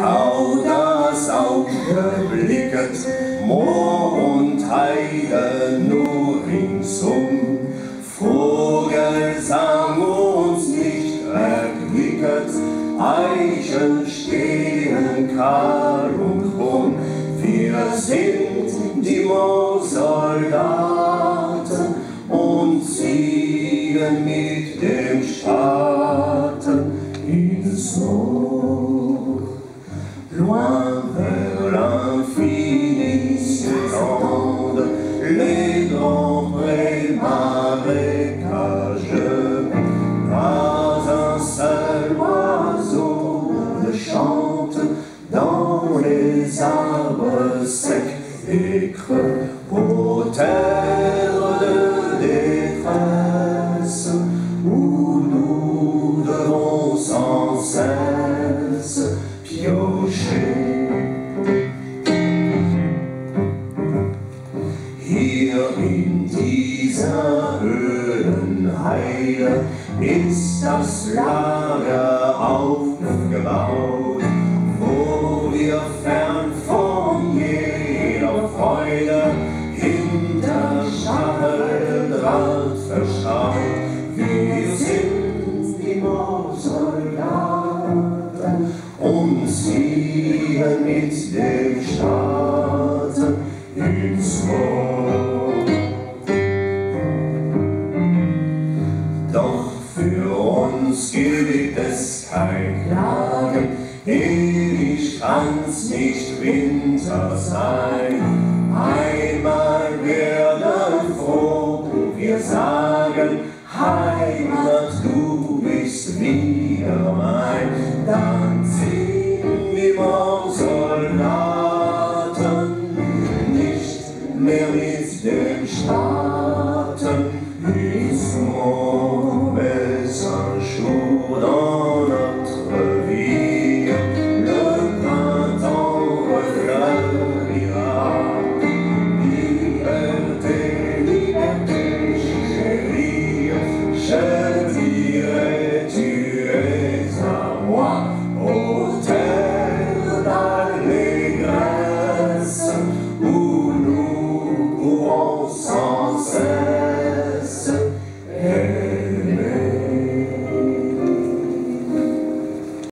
das Auge blicket, Moor und Heide nur ringsum. Vogelsang uns nicht erquicket, Eichen stehen kahl und krumm. Wir sind die Moorsoldaten und ziehen mit dem Spaten ins Moor. Loin vers l'infini s'étendent les grands prés marécageux. Pas un seul oiseau ne chante dans les arbres secs et creux. Aux terres de détresse où nous devons sans cesse piocher. Hier in dieser Höhlenheide ist das Lager aufgebaut, wo wir fern von jeder Freude hinter Stacheldraht verscharrt. Wir sind die Moorsoldaten und ziehen mit dem Spaten ins Moor. Doch für uns gibt es kein Klagen, ewig kann's nicht Winter sein. Einmal werden froh, wir sagen,